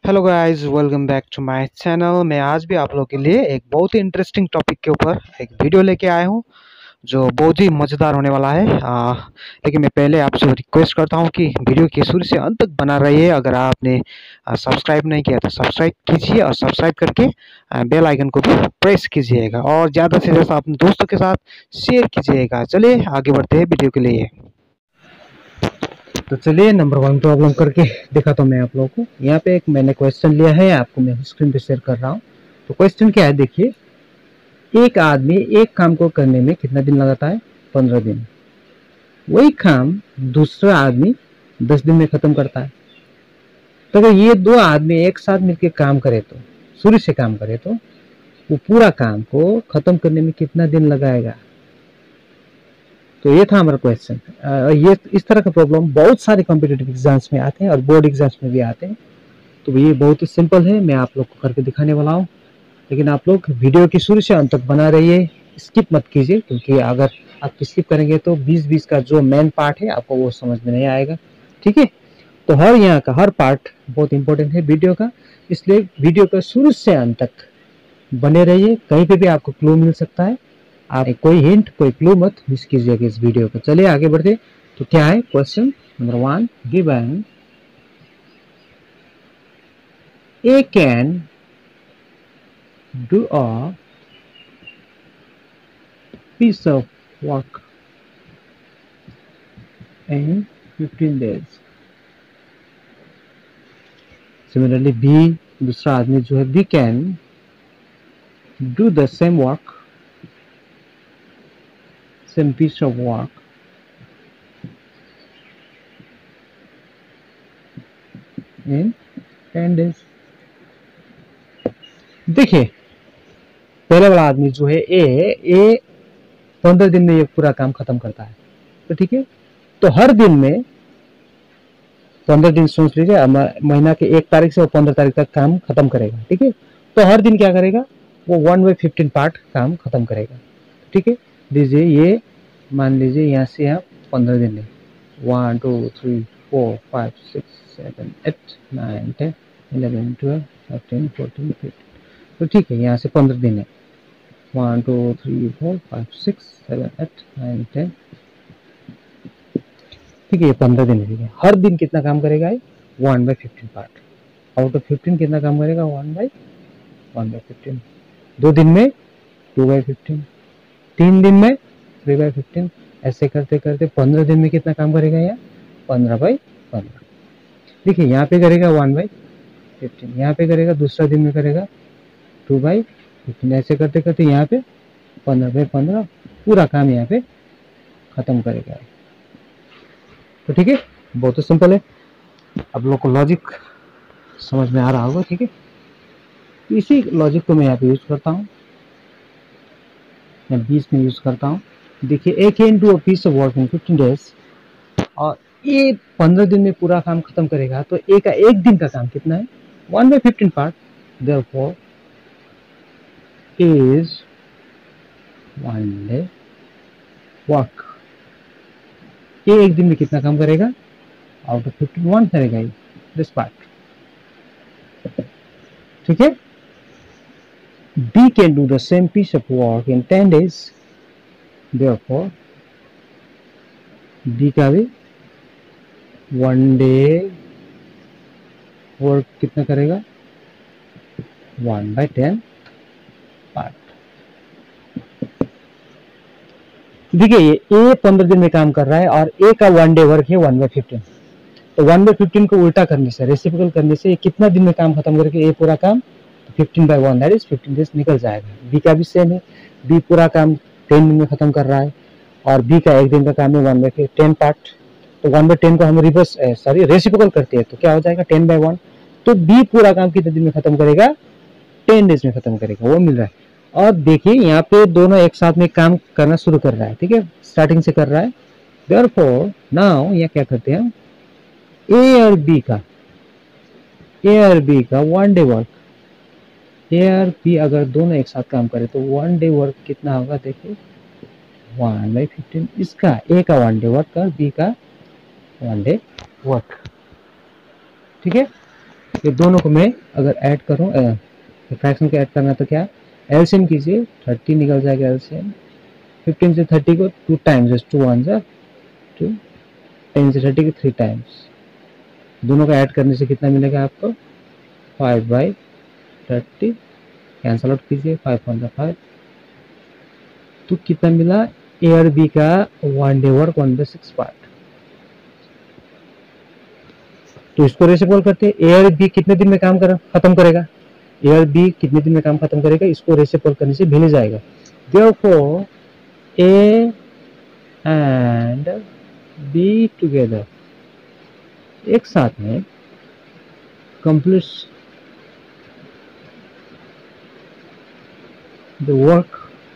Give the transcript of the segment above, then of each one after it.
Hello guys, welcome back to my channel. मैं आज भी आप लोगों के लिए एक बहुत ही इंटरेस्टिंग टॉपिक के ऊपर एक वीडियो लेके आया हूँ जो बहुत ही मज़ेदार होने वाला है। लेकिन मैं पहले आपसे रिक्वेस्ट करता हूँ कि वीडियो के शुरू से अंत तक बना रहिए। अगर आपने सब्सक्राइब नहीं किया तो सब्सक्राइब कीजिए और सब्सक्राइब करके बेल आइकन को भी प्रेस कीजिएगा और ज़्यादा से ज़्यादा अपने दोस्तों के साथ शेयर कीजिएगा। चलिए आगे बढ़ते हैं वीडियो के लिए। तो चलिए नंबर 1 प्रॉब्लम करके दिखाता हूँ मैं आप लोगों को। यहाँ पे एक मैंने क्वेश्चन लिया है, आपको मैं स्क्रीन पे शेयर कर रहा हूँ। तो क्वेश्चन क्या है देखिए, एक आदमी एक काम को करने में कितना दिन लगाता है? 15 दिन। वही काम दूसरा आदमी 10 दिन में खत्म करता है। तो अगर ये दो आदमी एक साथ मिलकर काम करे तो शुरू से काम करे तो वो पूरा काम को खत्म करने में कितना दिन लगाएगा? तो ये था हमारा क्वेश्चन। ये इस तरह का प्रॉब्लम बहुत सारे कॉम्पिटिटिव एग्जाम्स में आते हैं और बोर्ड एग्जाम्स में भी आते हैं। तो ये बहुत ही सिंपल है, मैं आप लोग को करके दिखाने वाला हूँ। लेकिन आप लोग वीडियो की शुरू से अंत तक बना रहिए, स्किप मत कीजिए, क्योंकि अगर आप स्किप करेंगे तो 20-20 का जो मेन पार्ट है आपको वो समझ में नहीं आएगा। ठीक है, तो यहाँ का हर पार्ट बहुत इंपॉर्टेंट है वीडियो का, इसलिए वीडियो का शुरू से अंत तक बने रहिए। कहीं पे भी आपको क्लू मिल सकता है, आप कोई हिंट कोई क्लू मत मिस कीजिएगा इस वीडियो को। चलिए आगे बढ़ते। तो क्या है question number 1, given A can do a piece of work in 15 days. Similarly, B दूसरा आदमी जो है B can do the same work, same piece of work in 10 days. देखिए पहले वाला आदमी जो है ए 15 दिन में ये पूरा काम खत्म करता है। तो ठीक है, तो हर दिन में 15 दिन सोच लीजिए, महीना के 1 तारीख से वो 15 तारीख तक काम खत्म करेगा। ठीक है, तो हर दिन क्या करेगा वो 1/15 पार्ट काम खत्म करेगा। ठीक है, लीजिए ये मान लीजिए यहाँ से यहाँ 15 दिन है, 1 2 3 4 5 6 7 8 9 10 11 12 13 14 15। तो ठीक है, यहाँ से 15 दिन है, 1 2 3 4 5 6 7 8 9 10। ठीक है, ये 15 दिन है। हर दिन कितना काम करेगा? 1/15 पार्ट। आउट ऑफ 15 कितना काम करेगा? 1/15। 2 दिन में 2/15, 3 दिन में 3/15। ऐसे करते करते 15 दिन में कितना काम करेगा? यहाँ 15/15। देखिए यहाँ पे करेगा 1/15, यहाँ पे करेगा दूसरा दिन में करेगा 2/15। ऐसे करते करते यहाँ पे 15/15 पूरा काम यहाँ पे खत्म करेगा। तो ठीक है, बहुत ही सिंपल है। अब लोग को लॉजिक समझ में आ रहा होगा। ठीक है, इसी लॉजिक को मैं यहाँ पे यूज करता हूँ, मैं 20 में यूज करता हूँ। देखिए A can do a piece of work in 15 days, और ए 15 दिन में पूरा काम खत्म करेगा। तो ए का एक दिन का काम कितना है? 1/15 part. Therefore is 1 day work. ये एक दिन में कितना काम करेगा? आउट ऑफ 15 1 करेगा दिस पार्ट। ठीक है, B can do the same piece of work in 10 days. Therefore, B का भी 1 डे वर्क कितना करेगा? 1/10 पार्ट। देखिए ये A 15 दिन में काम कर रहा है और A का 1 डे वर्क है 1/15। तो 1/15 को उल्टा करने से, रेसिप्रोकल करने से कितना दिन में काम खत्म करके A पूरा काम 15/1 दैट इज 15 डेज निकल जाएगा। B का भी सेम है, B पूरा काम 10 दिन में खत्म कर रहा है और B का एक दिन का काम है 1/10 पार्ट। तो 1/10 को हम रिवर्स रेसिप्रोकल करते हैं तो क्या हो जाएगा? 10/1। तो B पूरा काम कितने दिन में खत्म करेगा? 10 डेज में खत्म करेगा, वो मिल रहा है। और देखिए यहाँ पे दोनों एक साथ में काम करना शुरू कर रहा है। ठीक है, स्टार्टिंग से कर रहा है। देयरफॉर नाउ यहाँ क्या करते हैं, A और B का 1 डे वर्क, A और B अगर दोनों एक साथ काम करें तो 1 डे वर्क कितना होगा? देखिए 1/15। इसका A का 1 डे वर्क और B का 1 डे वर्क। ठीक है, ये दोनों को मैं अगर ऐड करूँ, फ्रैक्शन को ऐड करना तो क्या एलसीएम कीजिए, 30 निकल जाएगा एलसीएम। 15 से 30 को 2 टाइम्स, 2 1 जा 2, 10 से 30 को 3 टाइम्स। दोनों को ऐड करने से कितना मिलेगा आपको 5/30, कैंसल आउट कीजिए, 5 1 5। तो कितना मिला ए और बी का 1 डे वर्क 1/6 पार्ट। तो इसको रेसिप्रोकल करते हैं, ए और बी कितने दिन में काम खत्म करेगा, ए और बी कितने दिन में काम खत्म करेगा, इसको रेसिप्रोकल करने से भी जाएगा। Therefore, A and B together एक साथ में completes the work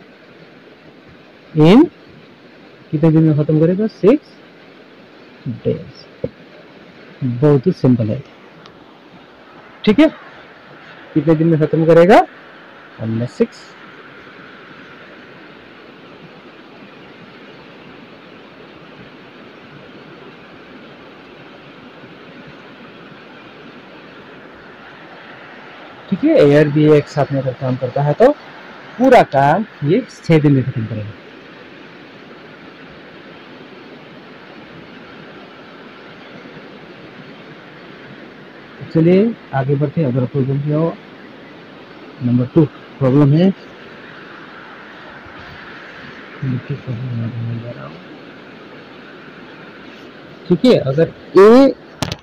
in कितने दिन में खत्म करेगा 6 days। बहुत ही सिंपल है, ठीक है। कितने दिन में खत्म करेगा 6। ठीक है, ए और बी एक साथ में अगर काम करता है तो पूरा काम ये 6 दिन में खत्म करेगा। चलिए आगे बढ़ते हैं। अगर प्रॉब्लम क्या हो, नंबर 2 प्रॉब्लम है, ठीक है। अगर ए,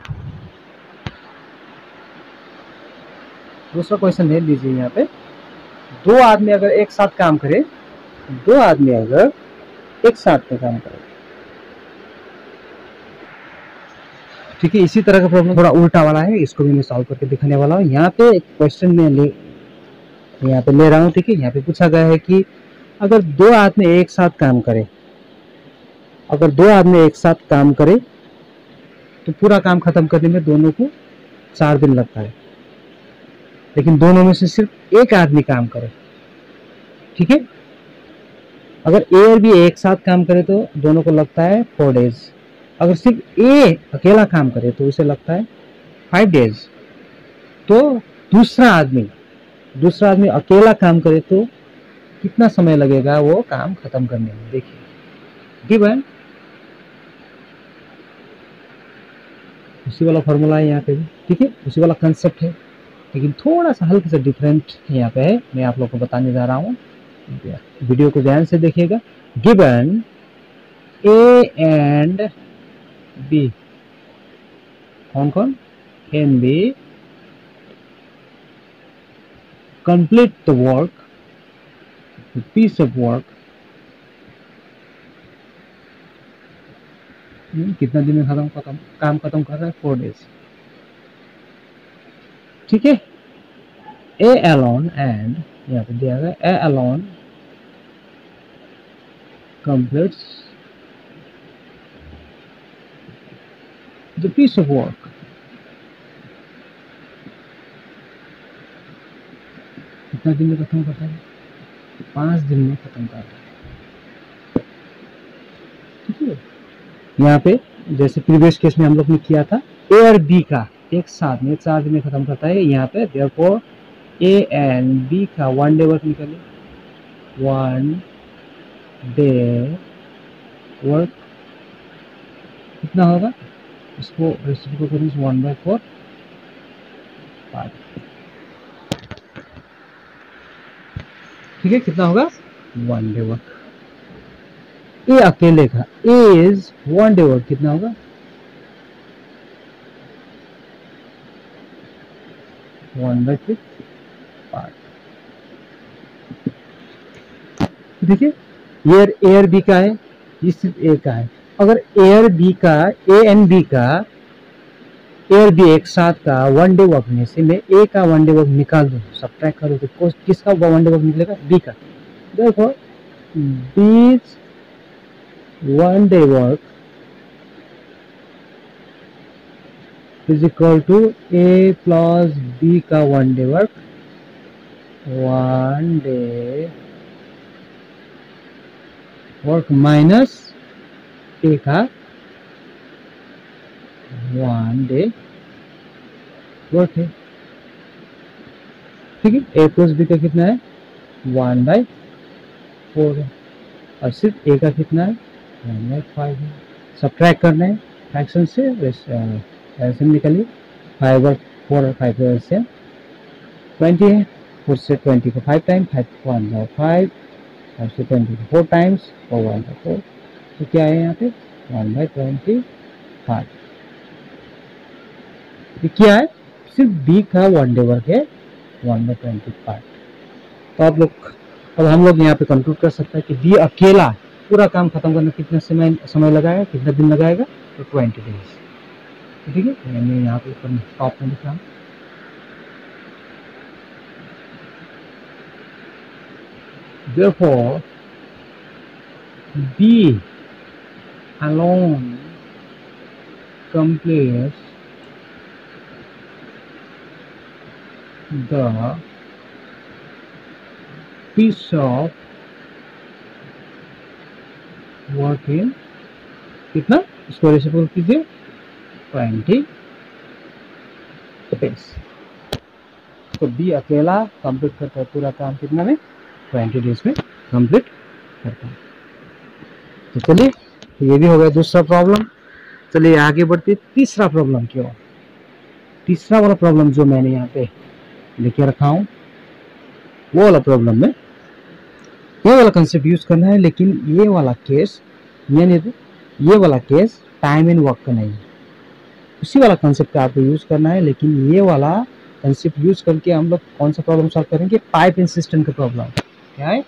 दूसरा क्वेश्चन ले लीजिए। यहाँ पे दो आदमी अगर एक साथ काम करे, दो आदमी अगर एक साथ में काम करे, ठीक है। इसी तरह का प्रॉब्लम थोड़ा उल्टा वाला है, इसको भी मैं सॉल्व करके दिखाने वाला हूँ। यहाँ पे एक क्वेश्चन में यहाँ पे ले रहा हूँ, ठीक है। यहाँ पे पूछा गया है कि अगर दो आदमी एक साथ काम करे, अगर दो आदमी एक साथ काम करे तो पूरा काम खत्म करने में दोनों को 4 दिन लगता है, लेकिन दोनों में से सिर्फ एक आदमी काम करे, ठीक है। अगर ए और बी एक साथ काम करे तो दोनों को लगता है 4 डेज। अगर सिर्फ ए अकेला काम करे तो उसे लगता है 5 डेज। तो दूसरा आदमी अकेला काम करे तो कितना समय लगेगा वो काम खत्म करने में। देखिए गिवन उसी वाला फॉर्मूला है यहाँ पे भी, ठीक है, उसी वाला कंसेप्ट है, लेकिन थोड़ा सा हल्का सा डिफरेंट यहाँ पे है। मैं आप लोग को बताने जा रहा हूँ, वीडियो को ध्यान से देखिएगा। गिवन ए एंड बी, कौन कौन, A and B complete the work, piece of work, कितना दिन में काम खत्म कर रहा है 4 डेज, ठीक है। ए अलोन एंड यहाँ पे दिया गया A alone completes the piece of work, कितना दिन में खत्म करता है 5 दिन में खत्म करता है, ठीक है। यहाँ पे जैसे प्रीवियस केस में हम लोग ने किया था, ए और बी का एक साथ में 4 दिन में खत्म करता है। यहाँ पे therefore ए एंड बी का 1 डे वर्क निकाले, 1 डे वर्क कितना होगा, इसको रेसिप्रोकल करने से 1/4 पार्ट, ठीक है। कितना होगा 1 डे वर्क। ए अकेले का इज 1 डे वर्क कितना होगा 1/5 पार्ट। देखिए ये ए और बी का है, ये सिर्फ ए का है। अगर ए और बी का, ए एंड बी का, ए और बी एक साथ का 1 डे वर्क में से मैं ए का 1 डे वर्क निकाल दूं, सब्ट्रैक्ट करूं तो किसका 1 डे वर्क निकलेगा, बी का। देखो B's 1 day work is equal to A plus B का 1 day work, 1 day work minus A का 1 डे वर्क है, ठीक है। ए प्लस बी का कितना है 1/4 है, और सिर्फ ए का कितना है 1/5 है। सब्ट्रैक्ट करना है फ्रैक्शन से, एलसीएम निकालिए। 5/4 और 5 एलसीएम 20 है, 4 से 20 को 5 टाइम, 5 को 1/5, 5 से 20 को 4 टाइम्स और 1/4, तो क्या है यहाँ पे 1/25। ये क्या है, सिर्फ बी का 1 डे वर्क है 1/25। तो आप लोग, अब हम लोग यहाँ पे कंक्लूड कर सकते हैं कि बी अकेला पूरा काम खत्म करने कितना समय लगाएगा, कितना दिन लगाएगा, तो 20 डेज, ठीक है। मैं यहाँ पे ऊपर टॉप में लिख रहा हूँ। Therefore, B alone completes the piece of work in कितना, इसको रेसिपल कीजिए 20 डेज। तो बी अकेला कंप्लीट करता है पूरा काम कितना में 20 डेज में कंप्लीट करता है। तो चलिए, ये भी हो गया दूसरा प्रॉब्लम। चलिए आगे बढ़ते तीसरा प्रॉब्लम की ओर। तीसरा वाला प्रॉब्लम जो मैंने यहाँ पे लेके रखा हूँ, वो वाला प्रॉब्लम में ये वाला कंसेप्ट यूज करना है, लेकिन ये वाला केस, यानी ये वाला केस टाइम एंड वर्क का नहीं है, उसी वाला कंसेप्ट का आपको यूज करना है। लेकिन ये वाला कंसेप्ट यूज करके हम लोग कौन सा प्रॉब्लम सॉल्व करेंगे, पाइप एंड सिस्टम का प्रॉब्लम। क्या है,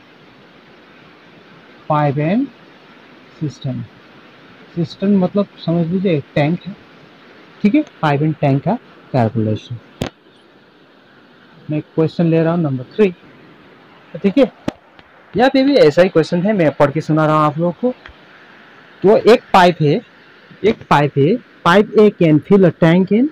पाइप एंड सिस्टम। सिस्टम मतलब समझ लीजिए एक टैंक है, ठीक है। पाइप एंड टैंक का कैलकुलेशन। मैं क्वेश्चन ले रहा हूँ नंबर 3, ठीक है। यहाँ पे भी ऐसा ही क्वेश्चन है, मैं पढ़ के सुना रहा हूँ आप लोगों को। तो एक पाइप है, pipe A can fill a tank in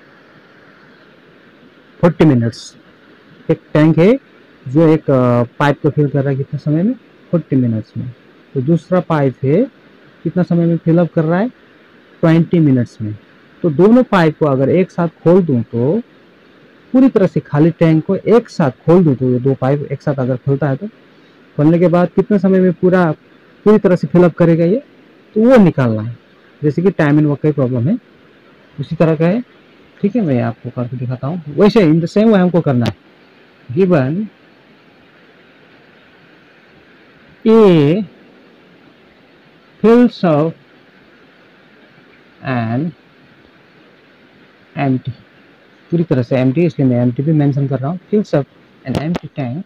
40 minutes. एक टैंक है जो एक पाइप को फिल कर रहा है कितने समय में, 40 मिनट्स में। तो दूसरा पाइप है कितना समय में फिलअप कर रहा है, 20 मिनट्स में। तो दोनों पाइप को अगर एक साथ खोल दूं, तो पूरी तरह से खाली टैंक को एक साथ खोल दूं, तो ये दो पाइप एक साथ अगर खुलता है तो खोलने के बाद कितने समय में पूरी तरह से फिलअप करेगा ये, तो वो निकालना है। जैसे कि टाइम एंड वर्क का प्रॉब्लम है, उसी तरह का है, ठीक है। मैं आपको करके दिखाता हूँ। वैसे इन द सेम वे हमको करना है। Given A fills up an empty, पूरी तरह से empty, इसलिए मैं empty भी मेंशन कर रहा हूँ। fills up an empty tank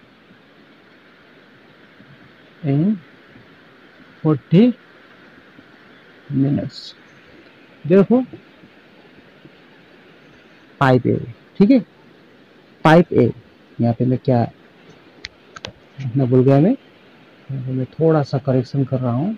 in 40 minutes। देखो पाइप ए, ठीक है, पाइप ए। यहाँ पे मैं क्या अपना भूल गया, मैं थोड़ा सा करेक्शन कर रहा हूँ।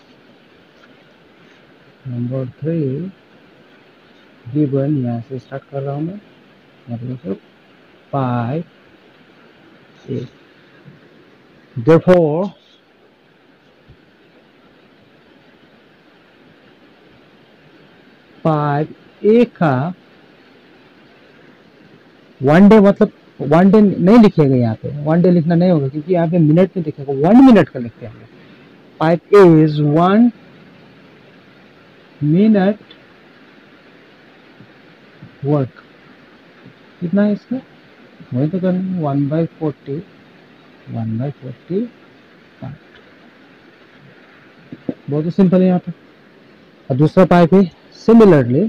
नंबर 3 गिवन, यहाँ से स्टार्ट कर रहा हूँ मैं, मतलब pipe A. Therefore, pipe A का 1 डे, मतलब 1 डे नहीं लिखेगा यहाँ पे, 1 डे लिखना नहीं होगा क्योंकि यहाँ पे मिनट में लिखेगा, 1 मिनट का लिखते हैं। Pipe A is 1 minute work. कितना है इसका, वही तो करना, 1/40 बहुत ही सिंपल है यहाँ पे। और दूसरा पाइप है similarly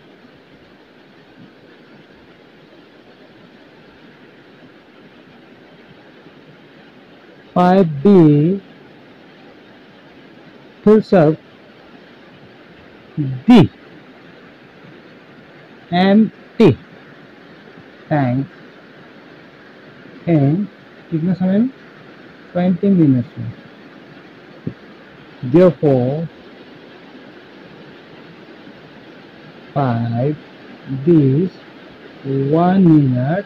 pipe B fills up the empty tank in कितना समय में, 20 मिनट्स में। Therefore, pipe this 1 minute,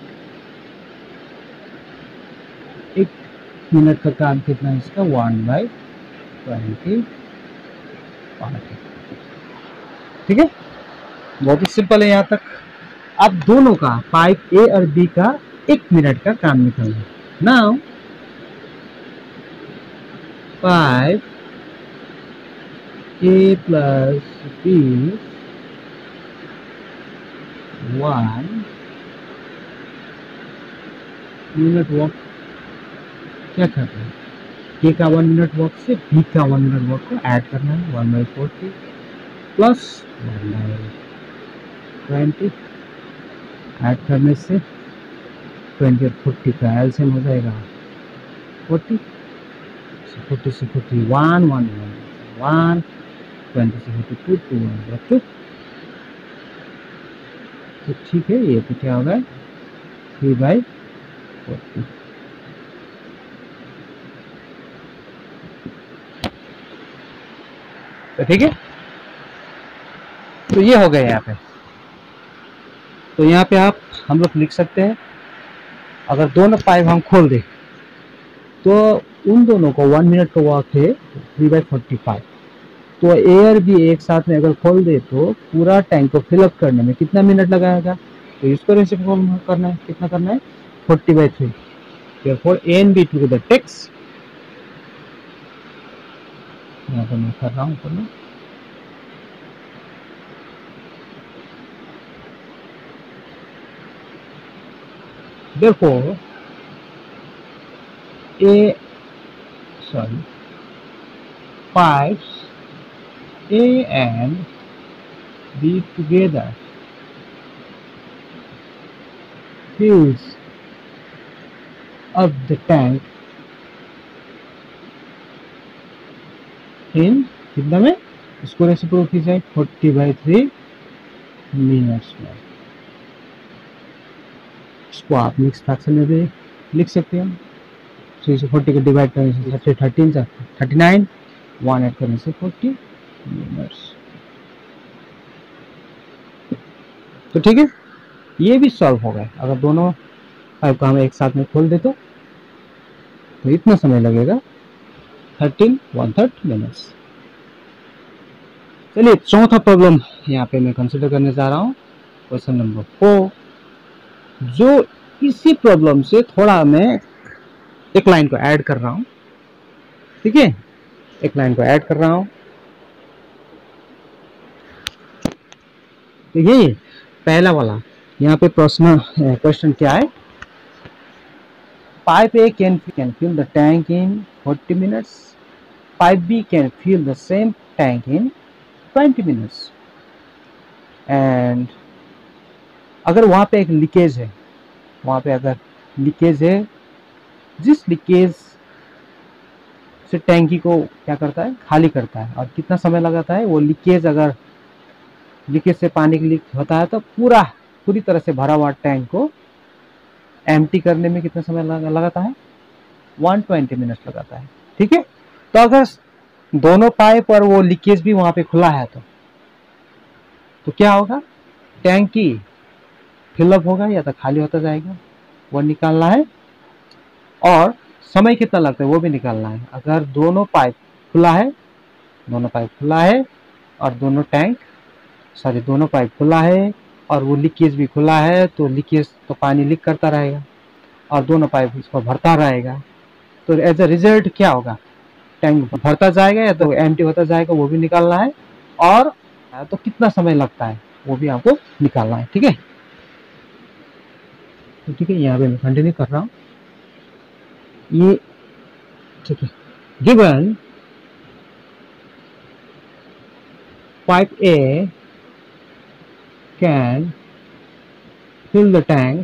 1 minute का काम कितना है इसका, 1/20। ठीक है, बहुत ही सिंपल है यहाँ तक। अब दोनों का पाइप ए और बी का 1 मिनट का काम निकालना। Now pipe A plus B 1 minute work क्या करना है, ए का 1 मिनट वर्क से बी का 1 मिनट वर्क को ऐड करना है। 1/40 प्लस 1/20 ऐड करने से 20 और 40 का एलसीएम हो जाएगा 40। 40 से 41 1 1 20 से 42 2 तो ठीक है, ये तो क्या होगा 3/40। तो ठीक है, तो ये हो गया यहाँ पे। तो यहाँ पे आप हम लोग लिख सकते हैं, अगर दोनों पाइप हम खोल दें तो उन दोनों को 1 मिनट का वर्क है 3/45। तो ए और बी एक साथ में अगर खोल दे तो पूरा टैंक को फिलअप करने में कितना मिनट लगाएगा, तो इसको रेसिप्रोकल करना है, कितना करना है 40/3। therefore A and B together takes, यहाँ पर मैं कर रहा हूँ करना, therefore pipes A and B together fills up the tank in कितना में, इसको रेसिप्रोकल कीजिए 40/3 मिनट्स में। इसको आप मिक्स फ्रैक्शन में भी लिख सकते हैं। 3 से 40 को डिवाइड करने से 13 से 39, 1 ऐड करने से 40 मिनट्स। तो ठीक है, ये भी सॉल्व हो गया। अगर दोनों पाइप को हम एक साथ में खोल दे तो इतना समय लगेगा 13 मिनट्स। चलिए चौथा प्रॉब्लम यहाँ पे मैं कंसिडर करने जा रहा हूँ, क्वेश्चन नंबर 4, जो इसी प्रॉब्लम से थोड़ा मैं एक लाइन को ऐड कर रहा हूँ। ठीक है, एक लाइन को ऐड कर रहा हूँ। तो ये पहला वाला यहाँ पे प्रश्न क्वेश्चन क्या है, pipe A can fill the tank in 40 minutes, pipe B can fill the same tank in 20 minutes, and अगर वहाँ पे एक लीकेज है, वहाँ पे अगर लीकेज है, जिस लीकेज से टैंकी को क्या करता है, खाली करता है, और कितना समय लगाता है वो लीकेज, अगर लीकेज से पानी लीक होता है तो पूरी तरह से भरा हुआ टैंक को एम्प्टी करने में कितना समय लगाता है 120 मिनट्स लगाता है। ठीक है, तो अगर दोनों पाइप और वो लीकेज भी वहां पे खुला है तो क्या होगा, टैंकी फिलअप होगा या तो खाली होता जाएगा, वो निकालना है, और समय कितना लगता है वो भी निकालना है। अगर दोनों पाइप खुला है और दोनों पाइप खुला है और वो लीकेज भी खुला है, तो लीकेज तो पानी लीक करता रहेगा और दोनों पाइप इसको भरता रहेगा। तो एज अ रिजल्ट क्या होगा, टैंक भरता जाएगा या तो एम्प्टी होता जाएगा, वो भी निकालना है, और तो कितना समय लगता है वो भी आपको निकालना है। ठीक है, तो ठीक है, यहाँ पे मैं कंटिन्यू कर रहा हूँ। ये ठीक है, given pipe A can fill the tank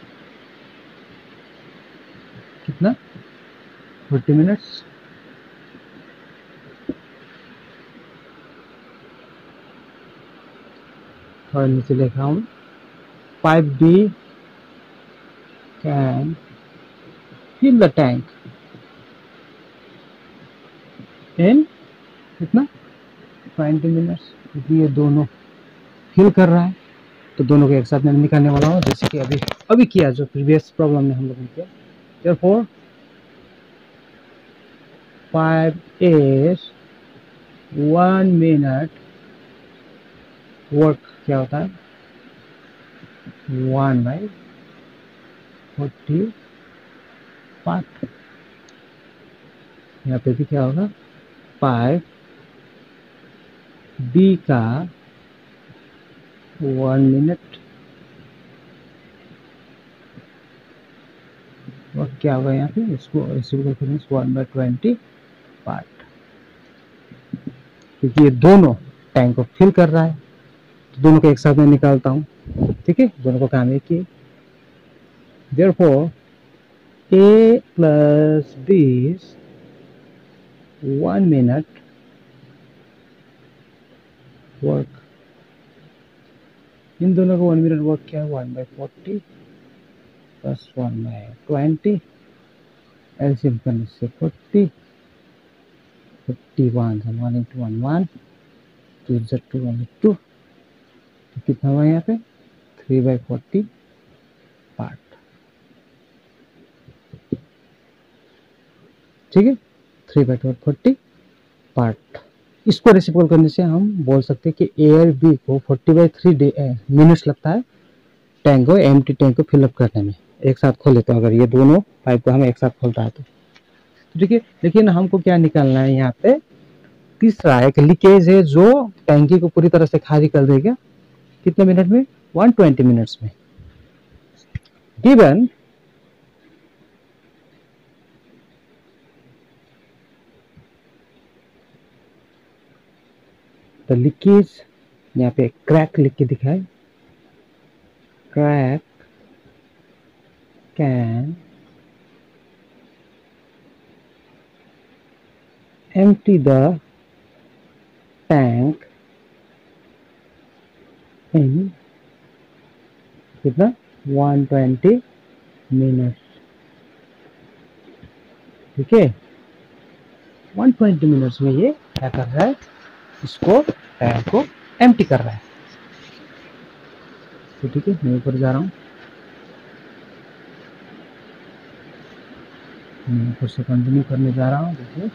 कितना 40 मिनट्स, थोड़ा नीचे लिखा हूँ, pipe B can fill the tank in कितना 20 मिनट्स, क्योंकि ये दोनों फिल कर रहा है तो दोनों को एक साथ में निकालने वाला हूँ, जैसे कि अभी किया जो प्रीवियस प्रॉब्लम में हम लोगों ने किया। therefore pipe A 1 minute work क्या होता है 1/40 पार्ट। यहाँ पे भी क्या होगा, पार्ट बी का 1 मिनट और क्या होगा यहाँ पे, इसको 1/20 पार्ट, क्योंकि ये दोनों टैंक को फिल कर रहा है, तो दोनों को एक साथ में निकालता हूँ। ठीक है, दोनों को काम एक ही। Therefore, A plus B is 1 minute work. इन दोनों का 1 मिनट वर्क क्या है, 1/40 प्लस 1/20, एलसीएम करने से 40, 51 1 into 1 1, 2 is 2 1 2, तो कितना हुआ यहाँ पे 3/40 पार्ट। ठीक है, 3/40 पार्ट। इसको रेसिप्रोकल करने से हम बोल सकते हैं कि ए और बी को 40/3 मिनट्स लगता है टैंक को, एम्प्टी टैंक को फिलअप करने में। एक साथ खोले तो, अगर ये दोनों पाइप को हम एक साथ खोलता है तो ठीक है। लेकिन हमको क्या निकालना है यहाँ पे, तीसरा एक लीकेज है जो टैंकी को पूरी तरह से खाली कर देगा, कितने मिनट में, 120 मिनट्स में। गिवन द लीकेज, यहाँ पे क्रैक लिख के दिखाए, crack can empty the tank in कितना 120 मिनट्स। ठीक है, 120 मिनट्स में ये क्या कर रहा है, इसको टैंक को एम्प्टी कर रहा है। तो ठीक है, मैं ऊपर जा रहा हूँ, मैं ऊपर से कंटिन्यू करने जा रहा हूँ। देखिए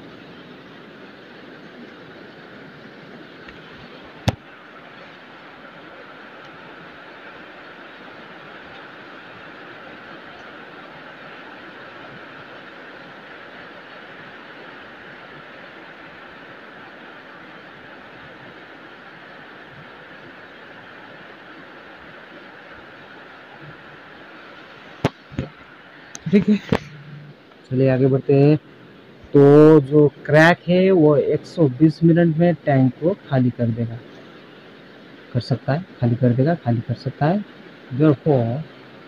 ठीक है, चलिए आगे बढ़ते हैं। तो जो क्रैक है वो 120 मिनट में टैंक को खाली कर देगा, कर सकता है, खाली कर देगा, खाली कर सकता है। Therefore,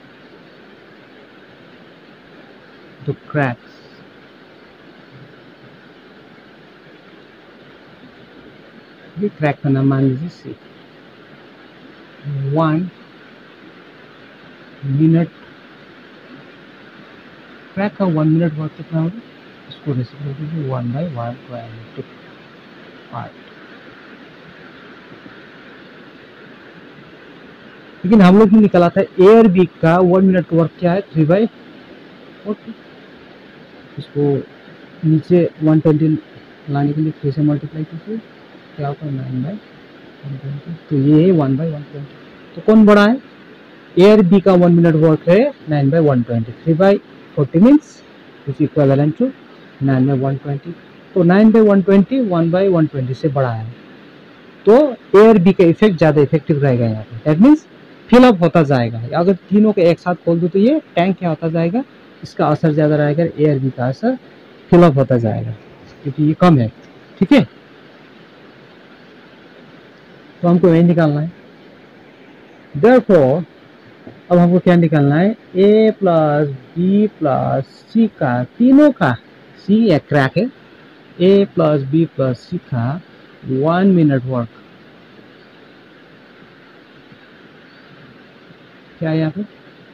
the cracks ये क्रैक का नाम मान लीजिए सी। 1 मिनट क्रैक का 1 मिनट वर्क कितना होगा, इसको रेसिप्रोकल कीजिए 1/120 पार्ट। लेकिन हम लोग ने निकाला था ए और बी का 1 मिनट वर्क क्या है, 3/40। इसको नीचे 120 लाने के लिए 3 से मल्टीप्लाई कीजिए, क्या होता है 9/120, तो ये है 1/120। तो कौन बड़ा है, ए और बी का 1 मिनट वर्क है 9/120, 3/40 मीन्स इज इक्विवेलेंट टू 9/120। तो 9/120 1/120 से बड़ा है, तो ए और बी का इफेक्ट ज़्यादा इफेक्टिव रहेगा यहाँ पे। दैट मीन्स फिलअप होता जाएगा। अगर तीनों को एक साथ खोल दूँ तो ये टैंक क्या होता जाएगा, इसका असर ज़्यादा रहेगा, ए और बी का असर फिलअप होता जाएगा, क्योंकि ये कम है। ठीक है, तो हमको वही निकालना है। Therefore, अब हमको क्या निकालना है, A plus B plus C का, तीनों का, सी एक क्रैक है, A plus B plus C का 1 मिनट वर्क क्या है यहाँ पे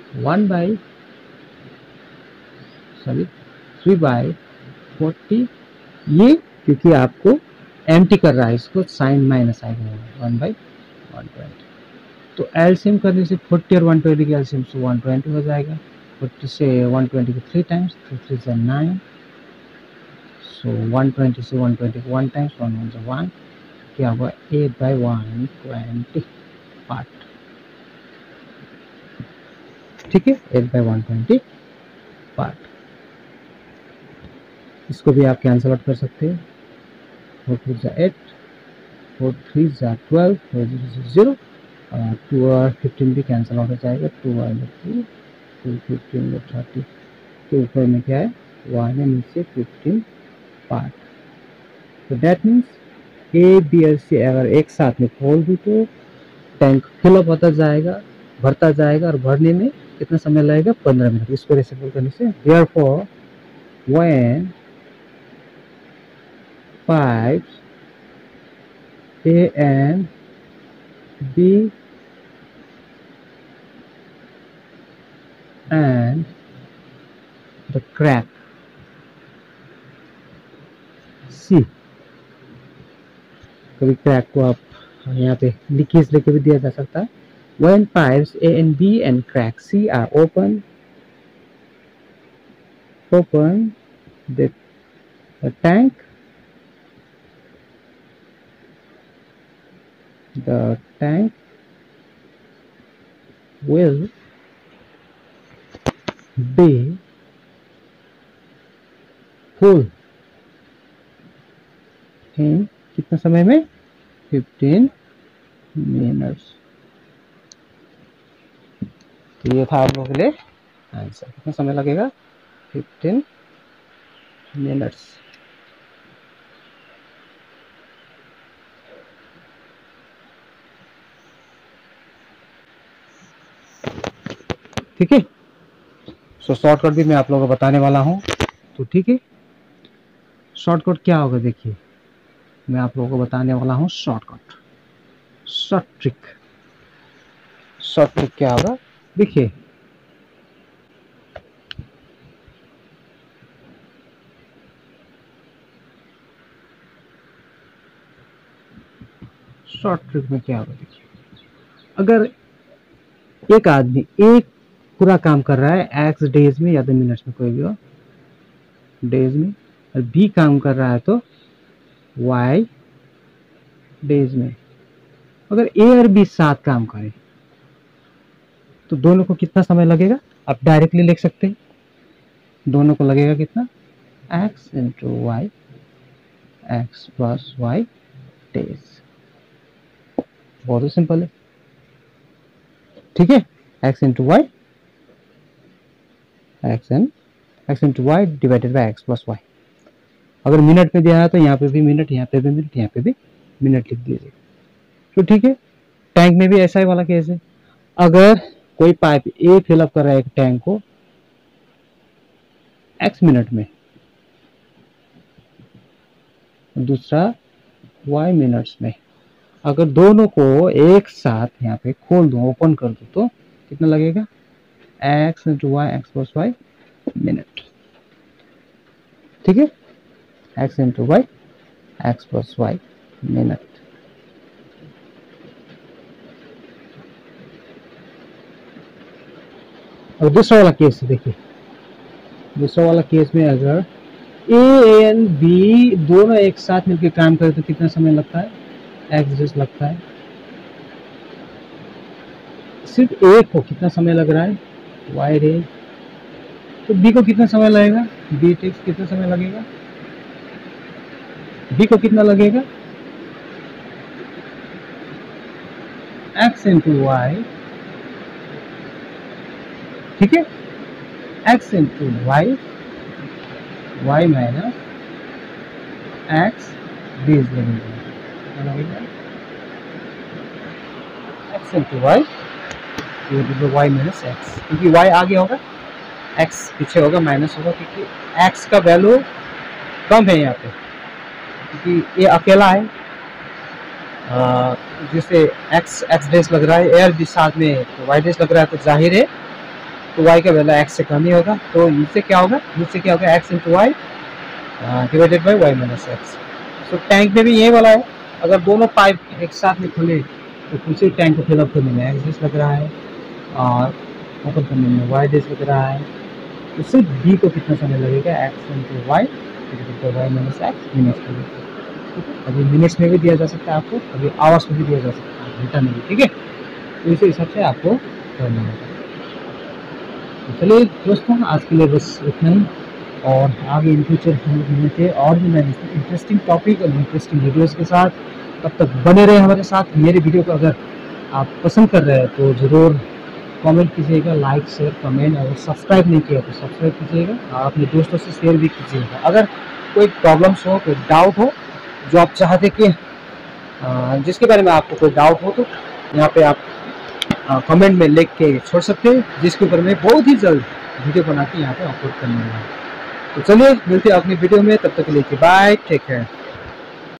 3/40, ये क्योंकि आपको एम्प्टी कर रहा है, इसको साइन माइनस आएगा 1/120। तो एलसीएम करने से 40 और 120 की एलसीएम से 120 हो जाएगा। 40 से 120 को 3 टाइम्स, 3 से 9, सो 120 से 120 को 1 टाइम्स, 1 1 1, क्या हुआ 8/120 पार्ट। ठीक है, 8/120 पार्ट। इसको भी आप कैंसल आउट कर सकते हैं। 4 2 8, 4 3 12, 4 0, 2 और 15 भी कैंसल आउट हो जाएगा। 2 और 2, 2 15 और 30 के ऊपर में क्या है 1 है, नीचे 15 पार्ट। तो डेट मीन्स ए बी और सी अगर एक साथ में खोल दूँ तो टैंक फिलअप होता जाएगा, भरता जाएगा, और भरने में कितना समय लगेगा 15 मिनट। इसको रेसिप्रोकल करने से therefore when pipes A and B and the crack C, कभी क्रैक को आप यहाँ पे लीकेज लेके भी दिया जा सकता है। When pipes A and B and crack C are open, the tank will be full in कितना समय में 15 मिनट्स। तो ये था आप लोगों के लिए आंसर। कितना समय लगेगा 15 मिनट्स। ठीक है, सो शॉर्टकट भी मैं आप लोगों को बताने वाला हूँ। तो ठीक है, शॉर्टकट क्या होगा देखिए, मैं आप लोगों को बताने वाला हूँ शॉर्टकट, शॉर्ट ट्रिक क्या होगा देखिए। शॉर्ट ट्रिक में क्या होगा देखिए, अगर एक आदमी एक पूरा काम कर रहा है एक्स डेज में या तो मिनट्स में, कोई भी हो डेज में, और बी काम कर रहा है तो वाई डेज में। अगर ए और बी साथ काम करें तो दोनों को कितना समय लगेगा आप डायरेक्टली लिख सकते हैं। दोनों को लगेगा कितना X into Y, X plus Y days. बहुत ही सिंपल है, ठीक है। X into Y, X into Y divided by X plus Y. अगर मिनट में दिया है तो यहाँ पे भी मिनट, यहाँ पे भी मिनट, यहाँ पे भी मिनट लिख दीजिए। तो ठीक है, टैंक में भी ऐसा ही वाला केस है। अगर कोई पाइप ए फिलअप कर रहा है एक टैंक को एक्स मिनट में, दूसरा वाई मिनट्स में, अगर दोनों को एक साथ यहाँ पे खोल दूं, ओपन कर दूं, तो कितना लगेगा X into Y, X plus Y minute. ठीक है, X into Y, X plus Y minute. और दूसरा वाला केस देखिए, दूसरा वाला केस में अगर ए एंड बी दोनों एक साथ मिलकर काम करें तो कितना समय लगता है एक्स डेज लगता है। सिर्फ ए को कितना समय लग रहा है वाई डेज, तो बी को कितना समय लगेगा, बी टेक्स कितना समय लगेगा, बी को कितना लगेगा एक्स इंटू वाई। ठीक है, X into Y, Y minus X days लगेगा, X into Y, Y minus X, क्योंकि वाई आगे होगा एक्स पीछे होगा, माइनस होगा, क्योंकि एक्स का वैल्यू कम है यहाँ पे, क्योंकि ये अकेला है। जिससे एक्स डेज लग रहा है, ए और बी साथ में तो वाई डेज लग रहा है, तो जाहिर है तो वाई का वैल्यू एक्स से कम ही होगा। तो इससे क्या होगा, X into Y divided by Y minus X. तो टैंक में भी ये वाला है, अगर दोनों पाइप एक साथ में खुले तो दूसरे टैंक को फिलअप करने में एक्स डेज लग रहा है और ओपन करने में वाई डेज लग रहा है। तो सिर्फ बी को कितना समय लगेगा X into Y divided by Y minus X minutes में। ठीक है, अभी मिनट्स में भी दिया जा सकता है आपको, अभी आवर्स में भी दिया जा सकता है, घंटा में भी। ठीक है, तो इसी हिसाब से आपको करना होगा। तो चलिए दोस्तों, आज के लिए बस इतना ही, और आगे इन फ्यूचर हम लोग मिलते हैं और भी नए इंटरेस्टिंग टॉपिक और इंटरेस्टिंग वीडियोज़ के साथ। तब तक बने रहे हमारे साथ। मेरे वीडियो को अगर आप पसंद कर रहे हैं तो ज़रूर कमेंट कीजिएगा, लाइक शेयर कमेंट, और सब्सक्राइब नहीं किया तो सब्सक्राइब कीजिएगा और अपने दोस्तों से शेयर भी कीजिएगा। अगर कोई प्रॉब्लम्स हो, कोई डाउट हो जो आप चाहते कि जिसके बारे में आपको कोई डाउट हो, तो यहाँ पे आप कमेंट में लिख के छोड़ सकते हैं, जिसके ऊपर मैं बहुत ही जल्द वीडियो बना के यहाँ पे अपलोड करने वाला हूँ। तो चलिए मिलते हैं अगली वीडियो में, तब तक के लिए बाय, टेक केयर।